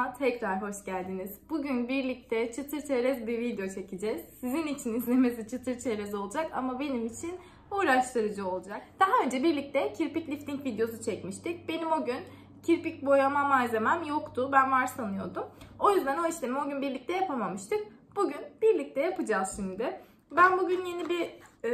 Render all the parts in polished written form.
kanalıma tekrar hoş geldiniz. Bugün birlikte çıtır çerez bir video çekeceğiz. Sizin için izlemesi çıtır çerez olacak ama benim için uğraştırıcı olacak. Daha önce birlikte kirpik lifting videosu çekmiştik. Benim o gün kirpik boyama malzemem yoktu. Ben var sanıyordum. O yüzden o işlemi o gün birlikte yapamamıştık. Bugün birlikte yapacağız şimdi. Ben bugün yeni bir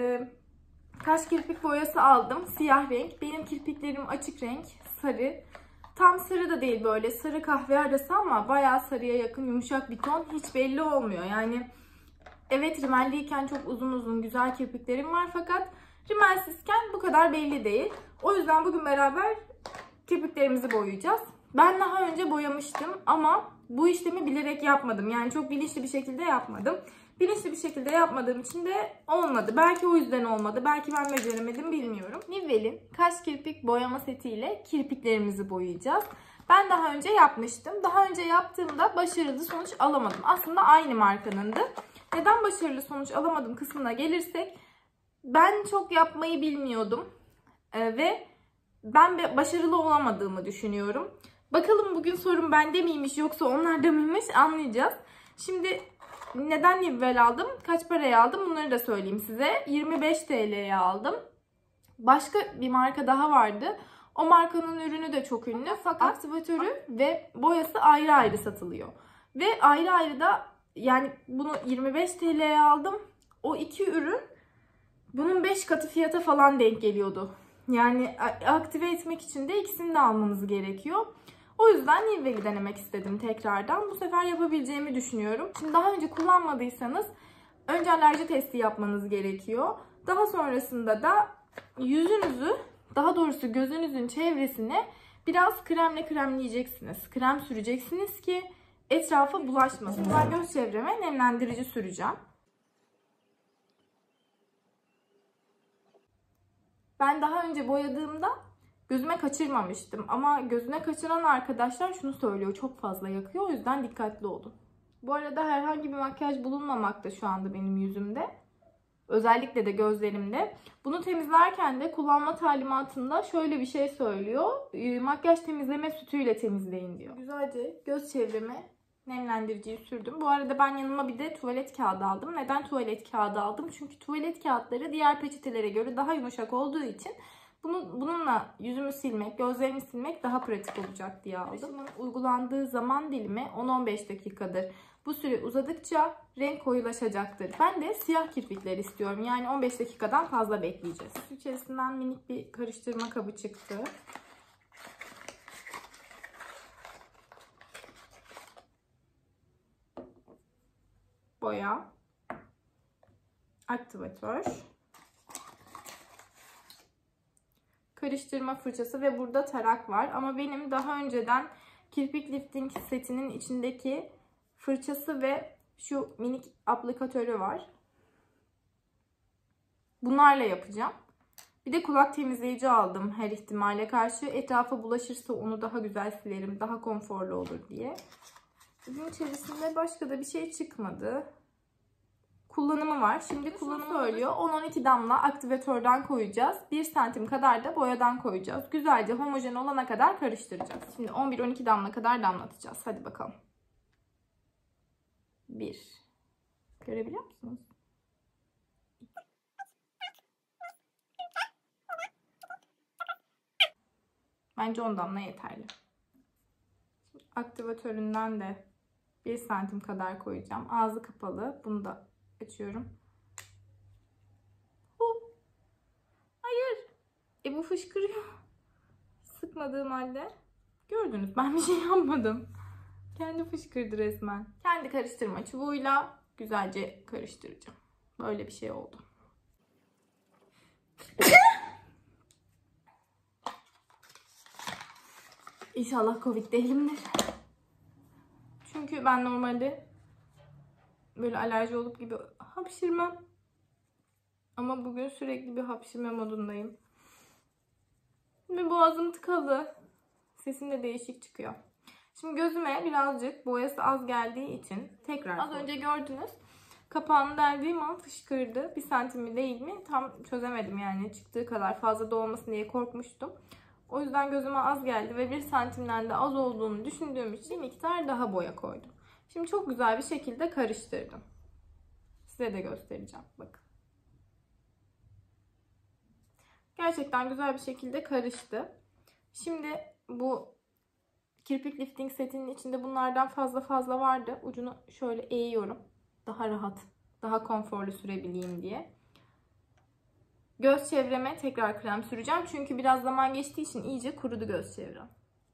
kaş kirpik boyası aldım. Siyah renk. Benim kirpiklerim açık renk. Sarı. Tam sarı da değil, böyle sarı kahve arası ama bayağı sarıya yakın yumuşak bir ton. Hiç belli olmuyor. Yani evet, rimelliyken çok uzun uzun güzel kirpiklerim var fakat rimelsizken bu kadar belli değil. O yüzden bugün beraber kirpiklerimizi boyayacağız. Ben daha önce boyamıştım ama bu işlemi bilerek yapmadım. Yani çok bilinçli bir şekilde yapmadım. Bilinçli bir şekilde yapmadığım için de olmadı. Belki o yüzden olmadı. Belki ben beceremedim, bilmiyorum. Nivelle'in kaş kirpik boyama setiyle kirpiklerimizi boyayacağız. Ben daha önce yapmıştım. Daha önce yaptığımda başarılı sonuç alamadım. Aslında aynı markanındı. Neden başarılı sonuç alamadım kısmına gelirsek, ben çok yapmayı bilmiyordum. Ve ben başarılı olamadığımı düşünüyorum. Bakalım bugün sorun bende miymiş yoksa onlarda mıymış, anlayacağız. Şimdi neden Nivelle aldım? Kaç paraya aldım? Bunları da söyleyeyim size. 25 TL'ye aldım. Başka bir marka daha vardı. O markanın ürünü de çok ünlü. Fakat aktivatörü ve boyası ayrı ayrı satılıyor. Ve ayrı ayrı da, yani bunu 25 TL'ye aldım. O iki ürün bunun 5 katı fiyata falan denk geliyordu. Yani aktive etmek için de ikisini de almanız gerekiyor. O yüzden Nivelle'i denemek istedim tekrardan. Bu sefer yapabileceğimi düşünüyorum. Şimdi daha önce kullanmadıysanız önce alerji testi yapmanız gerekiyor. Daha sonrasında da yüzünüzü, daha doğrusu gözünüzün çevresine biraz kremle kremleyeceksiniz. Krem süreceksiniz ki etrafa bulaşmasın. Ben göz çevreme nemlendirici süreceğim. Ben daha önce boyadığımda gözüme kaçırmamıştım. Ama gözüne kaçıran arkadaşlar şunu söylüyor: çok fazla yakıyor. O yüzden dikkatli olun. Bu arada herhangi bir makyaj bulunmamakta şu anda benim yüzümde. Özellikle de gözlerimde. Bunu temizlerken de kullanma talimatında şöyle bir şey söylüyor: makyaj temizleme sütüyle temizleyin diyor. Güzelce göz çevreme nemlendiriciyi sürdüm. Bu arada ben yanıma bir de tuvalet kağıdı aldım. Neden tuvalet kağıdı aldım? Çünkü tuvalet kağıtları diğer peçetelere göre daha yumuşak olduğu için bununla yüzümü silmek, gözlerimi silmek daha pratik olacak diye aldım. Bunun uygulandığı zaman dilimi 10-15 dakikadır. Bu süre uzadıkça renk koyulaşacaktır. Ben de siyah kirpikler istiyorum. Yani 15 dakikadan fazla bekleyeceğiz. İçerisinden minik bir karıştırma kabı çıktı. Boya, aktivatör, karıştırma fırçası ve burada tarak var. Ama benim daha önceden kirpik lifting setinin içindeki fırçası ve şu minik aplikatörü var. Bunlarla yapacağım. Bir de kulak temizleyici aldım her ihtimale karşı. Etrafa bulaşırsa onu daha güzel silerim, daha konforlu olur diye. Bunun içerisinde başka da bir şey çıkmadı. Kullanımı var. Şimdi kullanımı söylüyor. 10-12 damla aktivatörden koyacağız. 1 santim kadar da boyadan koyacağız. Güzelce homojen olana kadar karıştıracağız. Şimdi 11-12 damla kadar damlatacağız. Hadi bakalım. 1. Görebiliyor musunuz? Bence 10 damla yeterli. Şimdi aktivatöründen de 1 santim kadar koyacağım. Ağzı kapalı. Bunu da açıyorum. Hayır. Bu fışkırıyor. Sıkmadığım halde. Gördünüz, ben bir şey yapmadım. Kendi fışkırdı resmen. Kendi karıştırma çubuğuyla güzelce karıştıracağım. Böyle bir şey oldu. İnşallah Covid değilimdir. Çünkü ben normalde böyle alerji olup gibi hapşırmam. Ama bugün sürekli bir hapşırma modundayım. Ve boğazım tıkalı. Sesim de değişik çıkıyor. Şimdi gözüme birazcık boyası az geldiği için tekrar az önce gördünüz. Kapağını deldiğim an fışkırdı. 1 santim mi değil mi? Tam çözemedim yani. Çıktığı kadar fazla da olmasın diye korkmuştum. O yüzden gözüme az geldi ve 1 santimden de az olduğunu düşündüğüm için bir miktar daha boya koydum. Şimdi çok güzel bir şekilde karıştırdım. Size de göstereceğim. Bakın. Gerçekten güzel bir şekilde karıştı. Şimdi bu kirpik lifting setinin içinde bunlardan fazla vardı. Ucunu şöyle eğiyorum. Daha rahat, daha konforlu sürebileyim diye. Göz çevreme tekrar krem süreceğim. Çünkü biraz zaman geçtiği için iyice kurudu göz çevrem.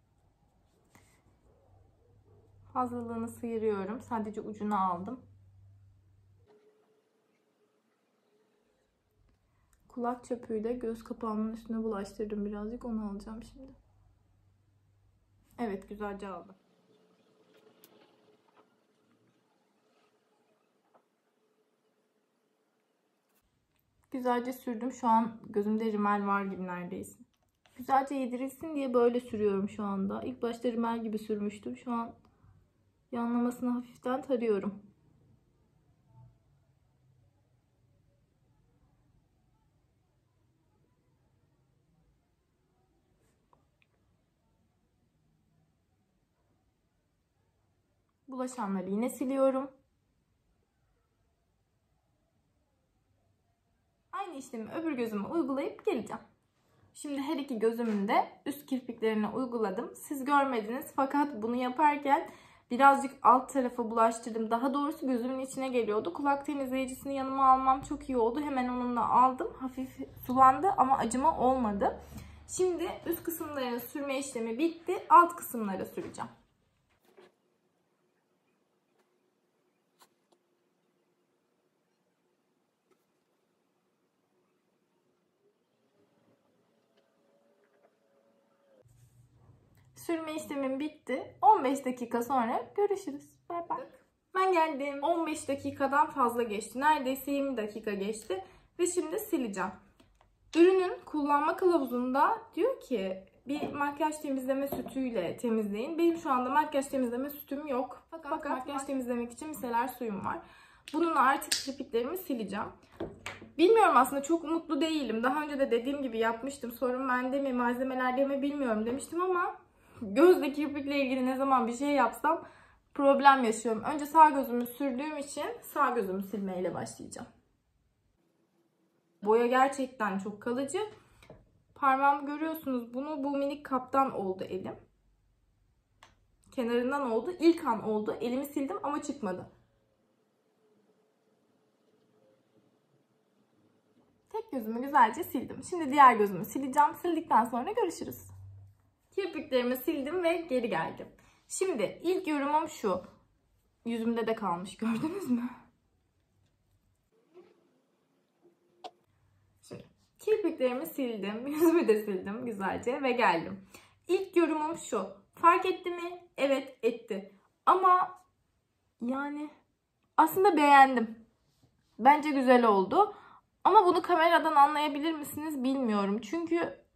Fazlalığını sıyırıyorum. Sadece ucunu aldım. Kulak çöpüyle göz kapağımın üstüne bulaştırdım birazcık. Onu alacağım şimdi. Evet, güzelce aldım. Güzelce sürdüm. Şu an gözümde rimel var gibi neredeyse. Güzelce yedirilsin diye böyle sürüyorum şu anda. İlk başta rimel gibi sürmüştüm. Şu an yanlamasını hafiften tarıyorum. Bulaşanları yine siliyorum. Aynı işlemi öbür gözüme uygulayıp geleceğim. Şimdi her iki gözümün de üst kirpiklerine uyguladım. Siz görmediniz fakat bunu yaparken birazcık alt tarafa bulaştırdım. Daha doğrusu gözümün içine geliyordu. Kulak temizleyicisini yanıma almam çok iyi oldu. Hemen onunla aldım. Hafif sulandı ama acıma olmadı. Şimdi üst kısımların sürme işlemi bitti. Alt kısımlara süreceğim. Sürme işlemim bitti. 15 dakika sonra görüşürüz. Bay bay. Ben geldim. 15 dakikadan fazla geçti. Neredeyse 20 dakika geçti. Ve şimdi sileceğim. Ürünün kullanma kılavuzunda diyor ki bir makyaj temizleme sütüyle temizleyin. Benim şu anda makyaj temizleme sütüm yok. Fakat makyaj temizlemek için miseler suyum var. Bununla artık kirpiklerimi sileceğim. Bilmiyorum, aslında çok umutlu değilim. Daha önce de dediğim gibi yapmıştım. Sorun bende mi, malzemelerde mi bilmiyorum demiştim ama gözle kirpikle ilgili ne zaman bir şey yapsam problem yaşıyorum. Önce sağ gözümü sürdüğüm için sağ gözümü silmeyle başlayacağım. Boya gerçekten çok kalıcı. Parmağımı görüyorsunuz. Bu minik kaptan oldu elim. Kenarından oldu. İlk an oldu. Elimi sildim ama çıkmadı. Tek gözümü güzelce sildim. Şimdi diğer gözümü sileceğim. Sildikten sonra görüşürüz. Kirpiklerimi sildim ve geri geldim. Şimdi ilk yorumum şu. Yüzümde de kalmış, gördünüz mü? Şimdi kirpiklerimi sildim. Yüzümü de sildim güzelce ve geldim. İlk yorumum şu. Fark etti mi? Evet, etti. Ama yani aslında beğendim. Bence güzel oldu. Ama bunu kameradan anlayabilir misiniz bilmiyorum. Çünkü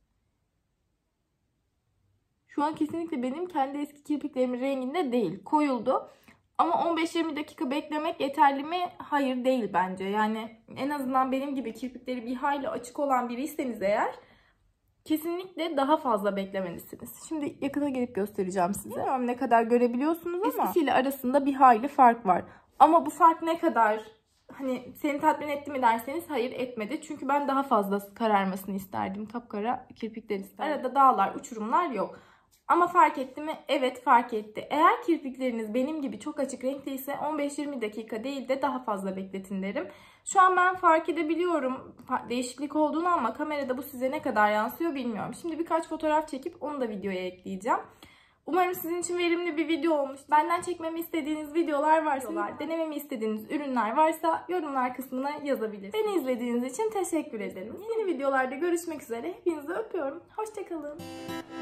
şu an kesinlikle benim kendi eski kirpiklerimin renginde değil. Koyuldu. Ama 15-20 dakika beklemek yeterli mi? Hayır, değil bence. Yani en azından benim gibi kirpikleri bir hayli açık olan biriyseniz eğer kesinlikle daha fazla beklemelisiniz. Şimdi yakına gelip göstereceğim size. Bilmiyorum ne kadar görebiliyorsunuz ama eskisiyle arasında bir hayli fark var. Ama bu fark ne kadar, hani seni tatmin etti mi derseniz hayır, etmedi. Çünkü ben daha fazla kararmasını isterdim. Kapkara kirpikler isterdim. Arada dağlar, uçurumlar yok. Ama fark etti mi? Evet, fark etti. Eğer kirpikleriniz benim gibi çok açık renkliyse 15-20 dakika değil de daha fazla bekletin derim. Şu an ben fark edebiliyorum değişiklik olduğunu ama kamerada bu size ne kadar yansıyor bilmiyorum. Şimdi birkaç fotoğraf çekip onu da videoya ekleyeceğim. Umarım sizin için verimli bir video olmuş. Benden çekmemi istediğiniz videolar varsa, denememi istediğiniz ürünler varsa yorumlar kısmına yazabilirsiniz. Beni izlediğiniz için teşekkür ederim. Yeni videolarda görüşmek üzere. Hepinizi öpüyorum. Hoşça kalın.